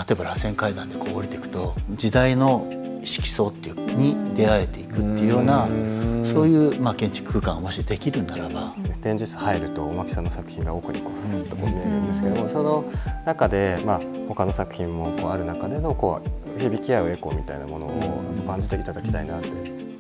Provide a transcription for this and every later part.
えば螺旋階段でこう降りていくと時代の色相っていうに出会えていくっていうようなそういう、建築空間がもしできるならば、 展示室入ると大巻さんの作品が奥にこうスッとこう見えるんですけども、その中で、他の作品もこうある中でのこう響き合うエコーみたいなものを感じていただきたいなって。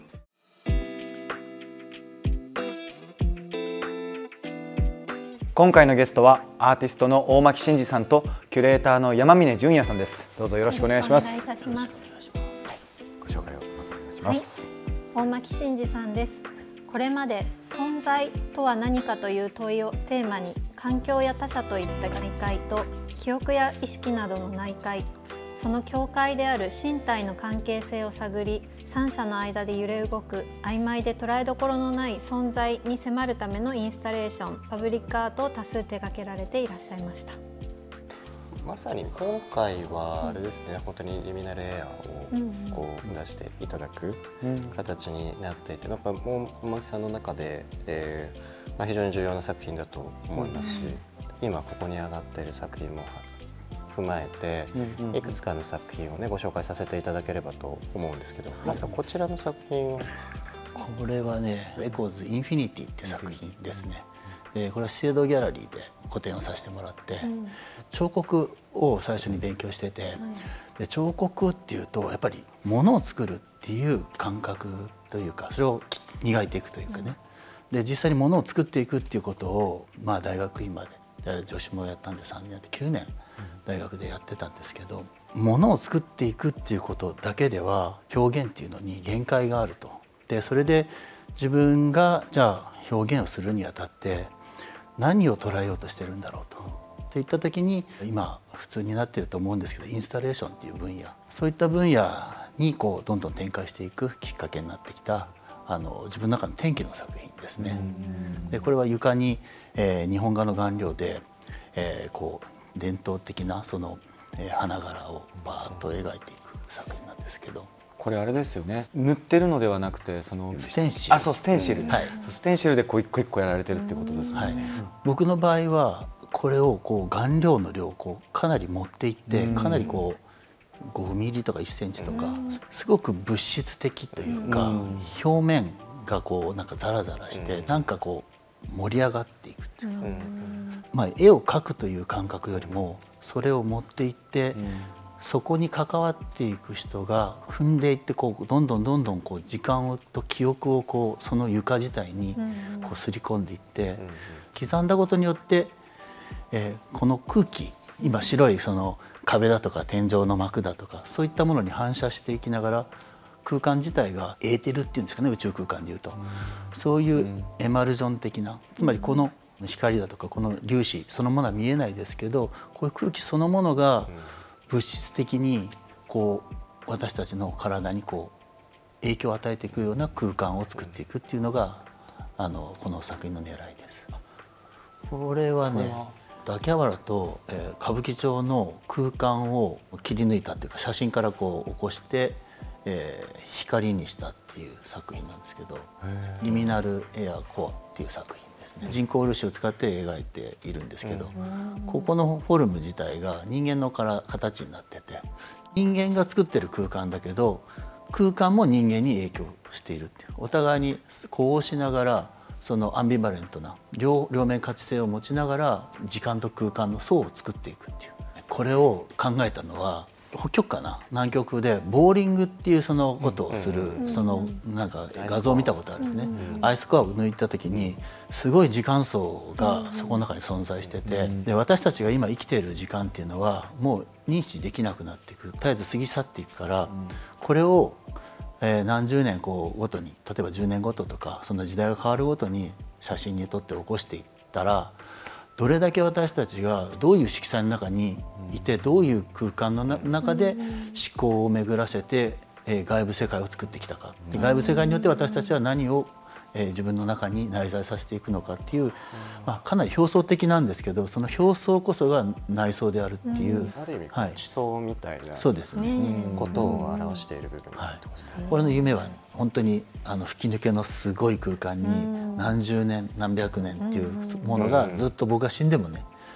今回のゲストはアーティストの大巻真嗣さんとキュレーターの山峰純也さんです。どうぞよろしくお願いします。 お願いいたします。 ご紹介をまずお願いします。 大巻真嗣さんです。これまで存在とは何かという問いをテーマに環境や他者といった内界と記憶や意識などの内界、その境界である身体の関係性を探り、三者の間で揺れ動く曖昧で捉えどころのない存在に迫るためのインスタレーション、パブリックアートを多数手掛けられていらっしゃいました。 まさに今回はあれですね、本当にリミナルエアをこう出していただく形になっていて、なんか大巻さんの中で、非常に重要な作品だと思いますし、今ここに上がっている作品も踏まえていくつかの作品をねご紹介させていただければと思うんですけど、こちらの作品はこれはねエコーズインフィニティって作品ですね。これは資生堂ギャラリーで個展をさせてもらって、彫刻を最初に勉強してて、で彫刻っていうとやっぱり物を作るっていう感覚というか、それを磨いていくというかね、で実際に物を作っていくっていうことを、大学院まで助手もやったんで3年やって9年大学でやってたんですけど、物を作っていくっていうことだけでは表現っていうのに限界があると。でそれで自分がじゃあ表現をするにあたって何を捉えようとしてるんだろうとっていった時に、今普通になっていると思うんですけどインスタレーションっていう分野、そういった分野にこうどんどん展開していくきっかけになってきた自分の中の転機の作品ですね。でこれは床に、日本画の顔料で、こう伝統的なその、花柄をバーッと描いていく作品なんですけど。 これあれですよね。塗ってるのではなくてそのステンシル。 そうステンシル。ステンシルでこう一個一個やられてるってことですね。 僕の場合はこれをこう顔料の量をこうかなり持っていって、かなりこう5ミリとか1センチとかすごく物質的というか、表面がこうなんかザラザラしてなんかこう盛り上がっていくっていうか、絵を描くという感覚よりもそれを持っていって、そこに関わっていく人が踏んでいってこうどんどんこう時間と記憶をこうその床自体にこうすり込んでいって、刻んだことによって、この空気、今白いその壁だとか天井の幕だとかそういったものに反射していきながら空間自体がエーテルっていうんですかね、宇宙空間でいうとそういうエマルジョン的な、つまりこの光だとかこの粒子そのものは見えないですけど、こういう空気そのものが物質的にこう私たちの体にこう影響を与えていくような空間を作っていくっていうのがこの作品の狙いです。これはね秋葉原と、歌舞伎町の空間を切り抜いたっていうか写真からこう起こして、光にしたっていう作品なんですけど、リミナルエアコアっていう作品ですね。人工漆を使って描いているんですけど、ここのフォルム自体が人間の形になってて、人間が作ってる空間だけど空間も人間に影響しているっていう、お互いに呼応しながらそのアンビバレントな両面価値性を持ちながら時間と空間の層を作っていくっていう、これを考えたのは北極かな、南極でボーリングっていうそのことをする、そのなんか画像を見たことあるんですね。アイスコアを抜いた時にすごい時間層がそこの中に存在してて、で私たちが今生きている時間っていうのはもう認知できなくなっていく、絶えず過ぎ去っていくから、これを何十年こうごとに、例えば10年ごととかその時代が変わるごとに写真に撮って起こしていったら、どれだけ私たちがどういう色彩の中にいてどういう空間の中で思考を巡らせて外部世界を作ってきたか、で外部世界によって私たちは何を自分の中に内在させていくのかっていう、かなり表層的なんですけど、その表層こそが内層であるっていう、 ある意味地層みたいなそうですね、 ことを表している部分があるってことですね。 これの夢は本当に吹き抜けのすごい空間に何十年何百年っていうものがずっと僕が死んでもね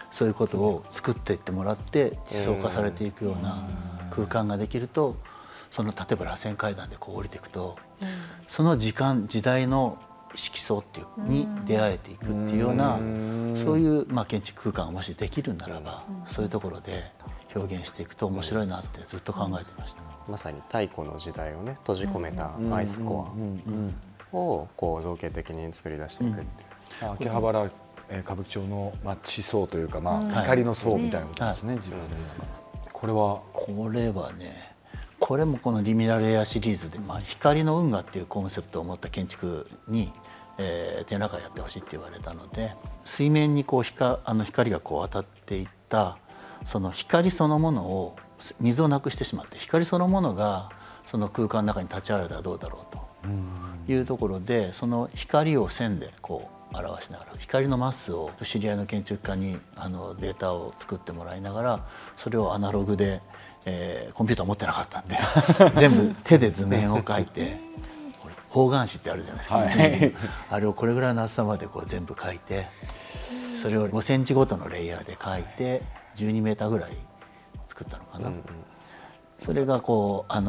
そういうことを作っていってもらって地層化されていくような空間ができると、その例えば螺旋階段でこう降りていくと、その時代の色相っていうに出会えていくっていうような、そういう建築空間がもしできるならば、そういうところで表現していくと面白いなってずっと考えてました。 まさに太古の時代をね閉じ込めたアイスコアをこう造形的に作り出していくっていう。 秋葉原歌舞伎町の地層というか、光の層みたいなことですね。自分でこれはね、これもこのリミナルエアシリーズで、光の運河っていうコンセプトを持った建築に、展覧会やってほしいって言われたので、水面にこう光がこう当たっていった、その光そのものを水をなくしてしまって、光そのものがその空間の中に立ち現れたらどうだろうというところで、その光を線でこう表しながら、光のマスを知り合いの建築家にデータを作ってもらいながら、それをアナログで、コンピューター持ってなかったんで全部手で図面を描いて、方眼紙ってあるじゃないですか、あれをこれぐらいの厚さまでこう全部描いて、それを5センチごとのレイヤーで描いて12メーターぐらい作ったのかな。それがこう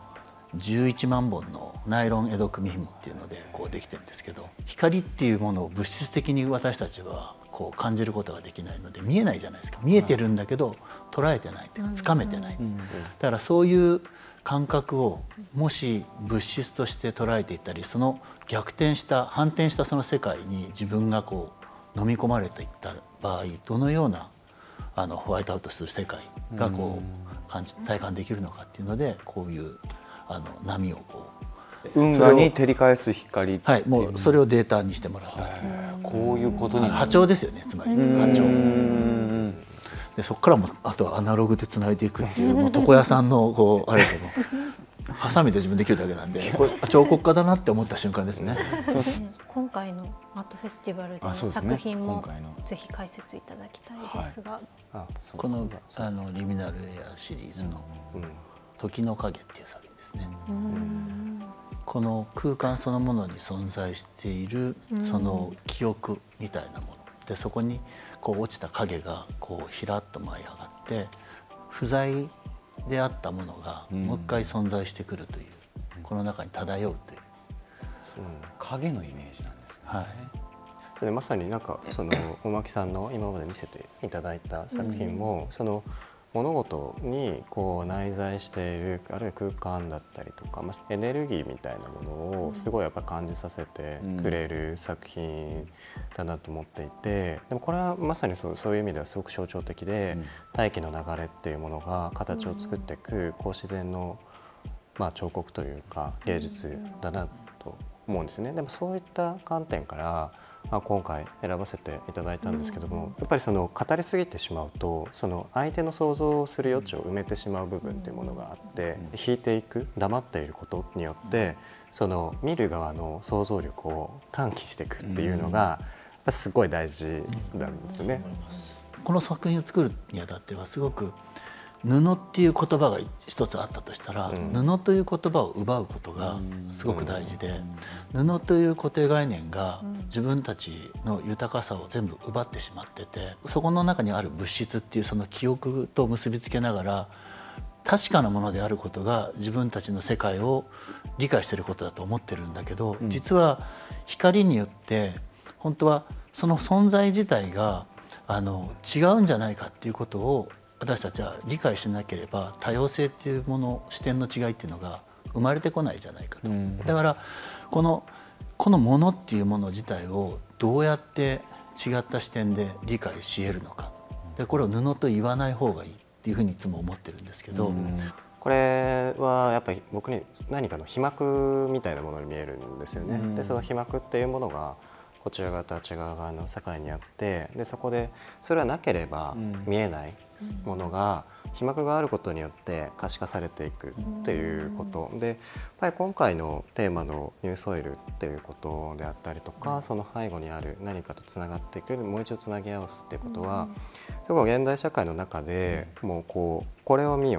11万本のナイロン江戸組紐っていうのでこうできてるんですけど、光っていうものを物質的に私たちはこう感じることができないので見えないじゃないですか。見えてるんだけど捉えてないっていうか、つかめてない。だからそういう感覚をもし物質として捉えていったり、その反転したその世界に自分がこう飲み込まれていった場合、どのようなホワイトアウトする世界がこう体感できるのかっていうので、こういう波をこう運河に照り返す光、 はい、もうそれをデータにしてもらった。 こういうことに波長ですよね、つまり波長で、そこからもあとはアナログでつないでいくっていう、もう床屋さんのこうあれでもハサミで自分できるだけなんで、これ彫刻家だなって思った瞬間ですね。 今回のアートフェスティバルでの作品もぜひ解説いただきたいですが、 このリミナルエアシリーズの時の影っていう作品ですね。この空間そのものに存在しているその記憶みたいなもので、そこにこう落ちた影がこうひらっと舞い上がって、不在であったものがもう一回存在してくるという、この中に漂うという、 影のイメージなんですね。 はい、 それまさになんかその大巻さんの今まで見せていただいた作品も、その物事にこう内在している、あるいは空間だったりとか、エネルギーみたいなものをすごいやっぱ感じさせてくれる作品だなと思っていて、でもこれはまさにそういう意味ではすごく象徴的で、大気の流れっていうものが形を作っていくこう自然の彫刻というか芸術だなと思うんですね。でもそういった観点から今回選ばせていただいたんですけども、やっぱりその語りすぎてしまうと、その相手の想像する余地を埋めてしまう部分というものがあって、引いていく、黙っていることによってその見る側の想像力を喚起していくっていうのがすごい大事なんですよね。 この作品を作るにあたってはすごく布っていう言葉が一つあったとしたら、布という言葉を奪うことがすごく大事で、布という固定概念が自分たちの豊かさを全部奪ってしまってて、そこの中にある物質っていうその記憶と結びつけながら、確かなものであることが自分たちの世界を理解していることだと思ってるんだけど、実は光によって本当はその存在自体が違うんじゃないかっていうことを私たちは理解しなければ、多様性っていうもの、視点の違いっていうのが生まれてこないじゃないかと。だからこのものっていうもの自体をどうやって違った視点で理解し得るのか、でこれを布と言わない方がいいっていうふうにいつも思ってるんですけど、 これはやっぱり僕に何かの被膜みたいなものに見えるんですよね。でその被膜っていうものがこちら側とあっち側の世界にあって、でそこでそれはなければ見えないものが被膜があることによって可視化されていくっていうことで、やっぱり今回のテーマのニューソイルっていうことであったりとか、その背後にある何かとつながっていく、もう一度つなぎ合わすっていうことは、結構現代社会の中でもうこれを見よ、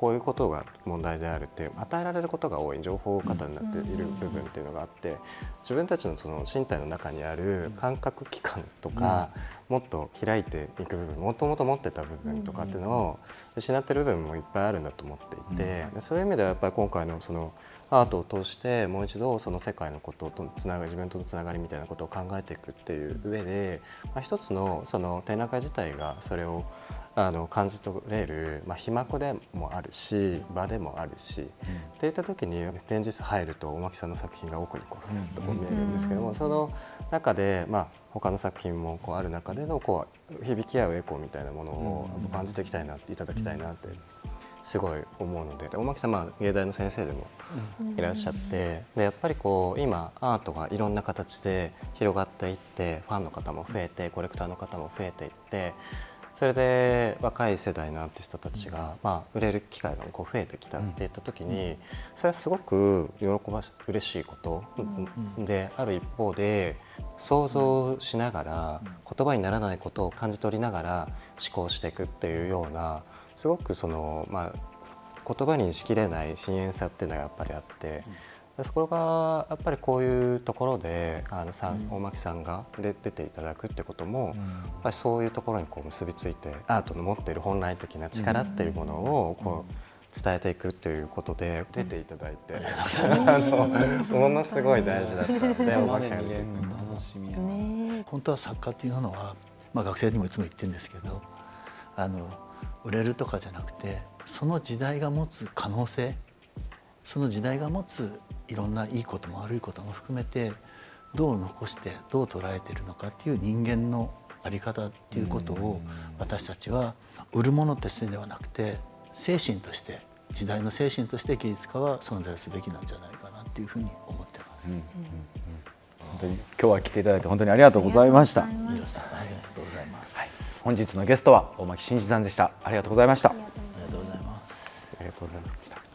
こういうことが問題であるって与えられることが多い情報過多になっている部分っていうのがあって、自分たちのその身体の中にある感覚器官とか、もっと開いていく部分、もともと持ってた部分とかっていうのを失ってる部分もいっぱいあるんだと思っていて、そういう意味ではやっぱり今回のそのアートを通してもう一度その世界のこととつながり、自分とのつながりみたいなことを考えていくっていう上で、一つのその展覧会自体がそれを感じ取れる、被膜でもあるし場でもあるし、っていった時に展示室入ると大巻さんの作品が奥にこうスッと見えるんですけども、その中で他の作品もこうある中でのこう響き合うエコーみたいなものを感じていきたいな、いただきたいなってすごい思うので、大巻さん芸大の先生でもいらっしゃって、でやっぱりこう今アートがいろんな形で広がっていって、ファンの方も増えてコレクターの方も増えていって、それで若い世代のアーティストたちが売れる機会がこう増えてきたっていった時に、それはすごく嬉しいことである一方で、想像しながら言葉にならないことを感じ取りながら思考していくっていうような、すごくその言葉にしきれない深遠さっていうのがやっぱりあって、そこがやっぱりこういうところで大巻さんが出ていただくってことも、やっぱりそういうところにこう結びついて、アートの持っている本来的な力っていうものをこう伝えていくっていうことで出ていただいて、ものすごい大事だったので、大巻さんが出て楽しみやな。 本当は作家っていうのは、学生にもいつも言ってるんですけど、売れるとかじゃなくて、その時代が持つ可能性、その時代が持ついろんないいことも悪いことも含めてどう残してどう捉えているのかっていう人間の在り方っていうことを、私たちは売るものとしてではなくて精神として、時代の精神として芸術家は存在すべきなんじゃないかなっていうふうに思ってます。 本当に今日は来ていただいて本当にありがとうございました。 ありがとうございます。 本日のゲストは大巻真嗣さんでした。ありがとうございました。 ありがとうございます。 ありがとうございました。